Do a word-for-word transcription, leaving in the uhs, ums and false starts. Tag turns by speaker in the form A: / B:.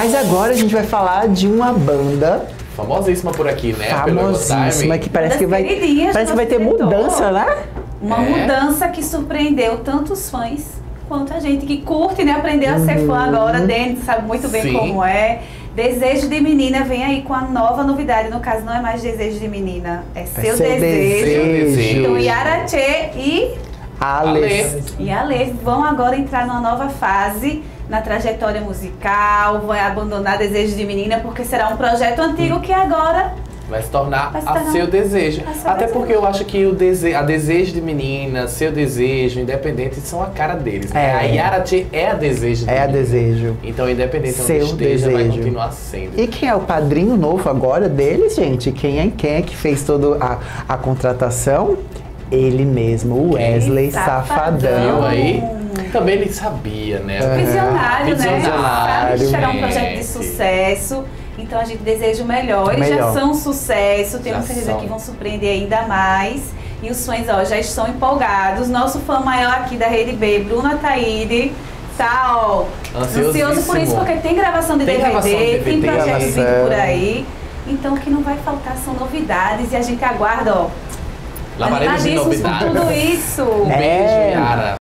A: Mas agora a gente vai falar de uma banda
B: famosíssima por aqui, né?
A: famosíssima, que parece
C: Das
A: que vai,
C: queridinhas
A: parece que
C: do
A: vai ter
C: nosso
A: mudança,
C: diretor.
A: né?
C: Uma
B: É.
C: mudança que surpreendeu tanto os fãs quanto a gente que curte, né? Aprendeu a ser fã agora. Denis sabe muito bem
B: Sim.
C: como é. Desejo de Menina vem aí com a nova novidade. No caso, não é mais Desejo de Menina, é Seu,
A: Seu
C: Desejo.
A: Desejo.
C: Então, Yara Tchê e,
A: Ale.
C: e Ale vão agora entrar numa nova fase na trajetória musical, vai abandonar Desejo de Menina, porque será um projeto antigo que agora
B: Vai se tornar
C: Vai se
B: a
C: tornar
B: seu desejo.
C: a seu
B: Até
C: desejo.
B: porque eu acho que o dese... a desejo de menina, seu desejo, independente, são a cara deles. Né?
A: É.
B: A Yara Tchê é a desejo de
A: É a
B: menina.
A: Desejo.
B: Então, independente de onde
A: Seu
B: esteja, vai
A: desejo.
B: continuar sendo.
A: E quem é o padrinho novo agora deles, gente? Quem é, quem é que fez toda a, a contratação? Ele mesmo, o Wesley
C: Safadão.
A: Safadão.
B: Viu aí? Também ele sabia, né?
C: Visionário, né?
B: Visionário,
C: Sabe que será um
B: gente.
C: projeto de sucesso. Então a gente deseja o melhor. Eles
A: Melhor.
C: já são um sucesso. Tenho
B: Já
C: certeza
B: são.
C: que vão surpreender ainda mais. E os fãs, ó, já estão empolgados. Nosso fã maior aqui da Rede B, Bruno Ataíde, tá, ó,
B: Ansiosíssimo.
C: ansioso por isso, porque tem gravação de
B: Tem
C: D V D,
B: gravação de D V D,
C: tem projeto
A: gravação.
C: vindo por aí. Então o que não vai faltar são novidades e a gente aguarda, ó.
B: Lavaremos de
C: animadíssimos por
B: novidades.
C: tudo isso.
B: Um beijo,
A: É.
B: Yara.